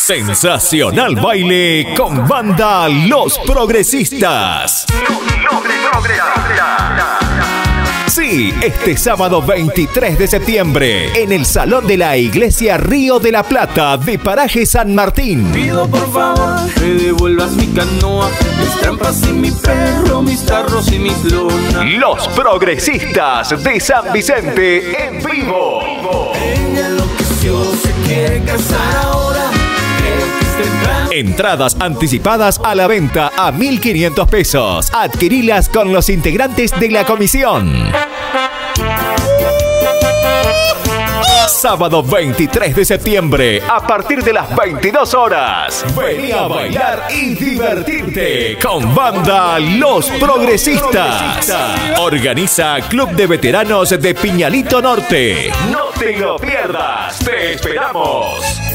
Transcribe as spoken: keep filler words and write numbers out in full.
Sensacional baile con banda Los Progresistas. Sí, este sábado veintitrés de septiembre, en el Salón de la Iglesia Río de la Plata de Paraje San Martín. Pido por favor me devuelvas mi canoa, mis trampas y mi perro, mis tarros y mis lonas. Los Progresistas de San Vicente en vivo. Ella enloqueció, se quiere casar ahora. Entradas anticipadas a la venta a mil quinientos pesos. Adquirilas con los integrantes de la comisión. Sábado veintitrés de septiembre, a partir de las veintidós horas. Vení a bailar y divertirte con banda Los Progresistas. Organiza Club de Veteranos de Piñalito Norte. No te lo pierdas, te esperamos.